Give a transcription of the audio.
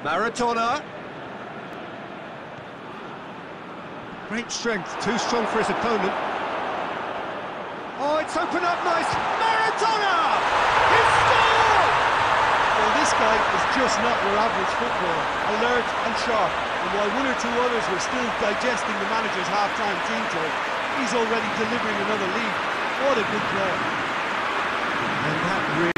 Maradona. Great strength, too strong for his opponent. Oh, it's opened up nice. Maradona! He's scored! Well, this guy is just not your average footballer. Alert and sharp. And while one or two others were still digesting the manager's half-time team talk, he's already delivering another lead. What a good player. And that really